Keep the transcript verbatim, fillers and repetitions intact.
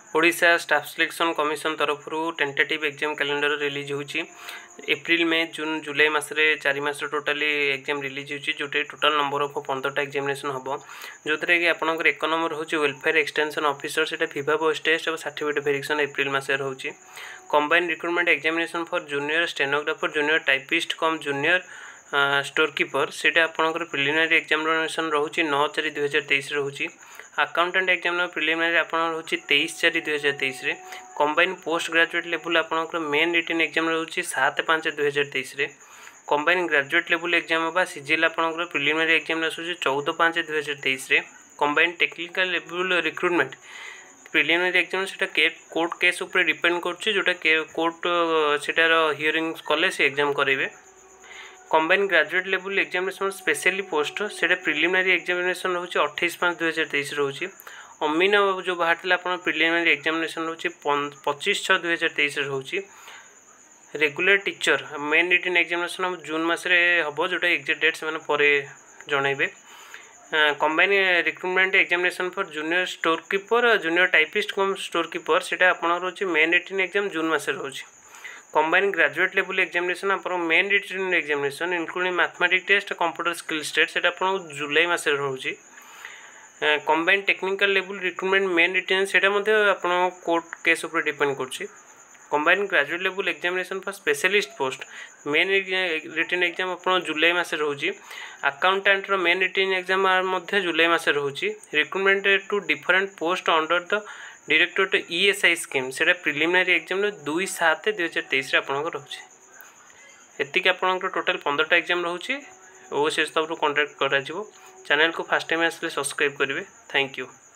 Odisha staff selection commission तरफ tentative exam calendar release होची April May June July मासरे चार मास टोटाली एग्जाम रिलीज होची जोटे टोटल नंबर ऑफ पंद्रह एग्जामिनेशन हम जो थे कि आपंकर एक नंबर हूँ वेलफेयर एक्सटेंशन ऑफिसर से विभा वॉइस टेस्ट और सर्टिफिकेट वेरिफिकेशन एप्रिल मास होची combine recruitment examination for junior stenographer junior typist cum junior store keeper से आपंकर प्रिलिमिनरी एग्जामिनेशन रोचे नौ चार दुई हजार तेईस रोचे अकाउंटेंट एग्जाम प्रिलिमिनरी आप रोचे तेईस चार दुई हजार तेईस कंबाइन पोस्ट ग्रेजुएट लेवल आपंकर मेन रिटन एग्जाम रोचे सात पाँच दुई हजार तेईस कंबाइन ग्रेजुएट लेवल एग्जाम बा सीजीएल आपंकर प्रिलिमिनरी एग्जाम आसूँ चौदह पाँच दुई हजार तेईस combine technical level recruitment preliminary exam से कोर्ट केस उपर डिपेंड कर जोटा कोर्ट सेटार हियरिंग कले से एग्जाम करेंगे combine graduate level examination specially post से प्रिलिमिनरी एग्जामिनेशन रोचे अट्ठाईस पाँच दुई हजार तेईस रोचे अमीन जो बाहर आप प्रिलिमिनरी एग्जामिनेशन रोचे पच्चीस छः दुई हजार तेईस रोचे regular teacher main written examination June मसरे हम जोटा एग्जाक्ट डेट से पर जनइबे combine recruitment examination for junior store keeper junior typist cum store keeper से रोचे मेन रिटन एग्जाम जून मसरे रोचे कंबाइन ग्रेजुएट लेवल एग्जामिनेशन आप main written examination including mathematics test computer skills test से आप जुलाई मस रोचे combine technical level recruitment main written से आप कोर्ट केस उपर डिपेंड कर combine graduate level examination for specialist post main written exam आप जुलाई मस रोचे accountant main written exam July मस रोचे recruitment to different post under the directorate ESI scheme से प्रिलिमिनरी एग्जाम दुई सात दुई हजार तेईस आपंकर रोचे एतिक आपंकर टोटाल पंद्रह एग्जाम रोचे ओसीएस तरफ कॉन्टैक्ट कर चैनल को फास्ट टाइम आसले सब्सक्राइब करेंगे। Thank you.